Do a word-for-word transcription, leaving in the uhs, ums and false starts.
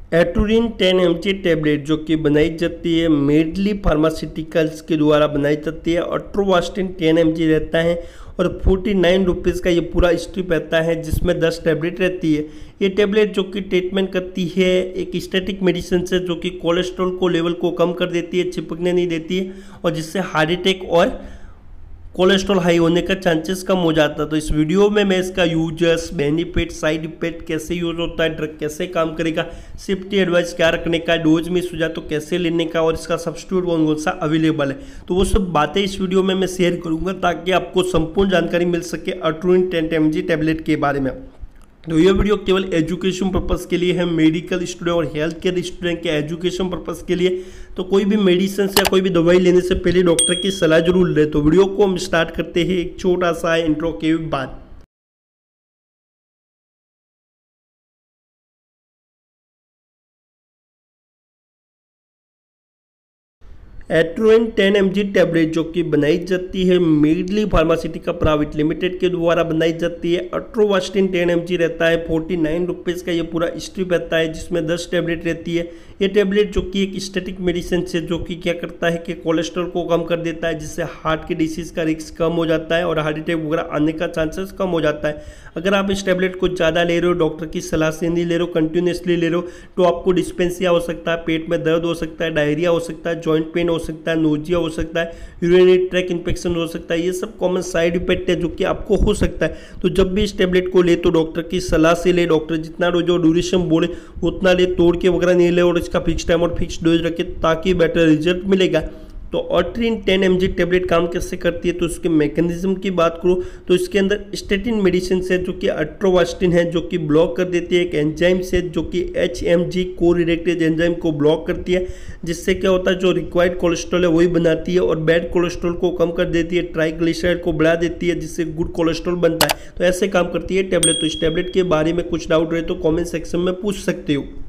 एटुरिन ten M G tablet जो कि बनाई जाती है मेडली फार्मास्यूटिकल्स के द्वारा बनाई जाती है। अट्रोवास्टिन टेन एम जी रहता है और फोर्टी नाइन रुपीज़ का ये पूरा स्ट्रिप रहता है जिसमें दस टैबलेट रहती है। ये टैबलेट जो कि ट्रीटमेंट करती है एक स्टैटिक मेडिसिन से जो कि कोलेस्ट्रॉल को लेवल को कम कर देती है, चिपकने नहीं देती है और जिससे हार्ट अटैक और कोलेस्ट्रॉल हाई होने का चांसेस कम हो जाता है। तो इस वीडियो में मैं इसका यूजर्स, बेनिफिट, साइड इफेक्ट, कैसे यूज होता है, ड्रग कैसे काम करेगा, सेफ्टी एडवाइस क्या रखने का, डोज मिस हो जाए तो कैसे लेने का और इसका सब्स्टिट्यूट कौन कौन सा अवेलेबल है, तो वो सब बातें इस वीडियो में मैं शेयर करूंगा ताकि आपको संपूर्ण जानकारी मिल सके Atorin ten M G tablet के बारे में। तो ये वीडियो केवल एजुकेशन पर्पस के लिए है, मेडिकल स्टूडेंट और हेल्थ केयर स्टूडेंट के एजुकेशन पर्पस के लिए। तो कोई भी मेडिसिन या कोई भी दवाई लेने से पहले डॉक्टर की सलाह जरूर ले। तो वीडियो को हम स्टार्ट करते हैं एक छोटा सा इंट्रो के बाद। Atorin ten M G tablet जो कि बनाई जाती है मेडली फार्मास्यूटिकल प्राइवेट लिमिटेड के द्वारा बनाई जाती है। अट्रोवास्टिन टेन एम जी रहता है फोर्टी नाइन रुपीज़ का ये पूरा स्ट्रिप रहता है जिसमें दस टैबलेट रहती है। ये टैबलेट जो कि एक स्टैटिक मेडिसिन से जो कि क्या करता है कि कोलेस्ट्रॉल को कम कर देता है जिससे हार्ट की डिसीज़ का रिस्क कम हो जाता है और हार्ट अटैक वगैरह आने का चांसेस कम हो जाता है। अगर आप इस टैबलेट को ज़्यादा ले रहे हो, डॉक्टर की सलाह से नहीं ले रहे हो, कंटिन्यूसली ले रहे हो, तो आपको डिस्पेंसिया हो सकता है, पेट में दर्द हो सकता है, डायरिया हो सकता है, जॉइंट पेन हो सकता है, नोजिया हो सकता है, यूरिनरी ट्रैक इन्फेक्शन हो सकता है। ये सब कॉमन साइड इफेक्ट है जो कि आपको हो सकता है। तो जब भी इस टैबलेट को ले तो डॉक्टर की सलाह से ले, डॉक्टर जितना जो ड्यूरेशन बोले उतना ले, तोड़ के वगैरह नहीं ले और इसका फिक्स टाइम और फिक्स डोज रखे ताकि बेटर रिजल्ट मिलेगा। तो एटुरिन टेन एम जी टैबलेट काम कैसे करती है, तो उसके मैकेनिज्म की बात करूँ तो इसके अंदर स्टेटिन मेडिसिन है जो कि अट्रोवास्टिन है जो कि ब्लॉक कर देती है। एक एंजाइम से जो कि एच एम जी को रिडक्टेज एंजाइम को ब्लॉक करती है जिससे क्या होता है जो रिक्वायर्ड कोलेस्ट्रॉल है वही बनाती है और बैड कोलेस्ट्रॉल को कम कर देती है, ट्राइग्लिसराइड को बढ़ा देती है जिससे गुड कोलेस्ट्रॉल बनता है। तो ऐसे काम करती है टैबलेट। तो इस टैबलेट के बारे में कुछ डाउट रहे तो कॉमेंट सेक्शन में पूछ सकते हो।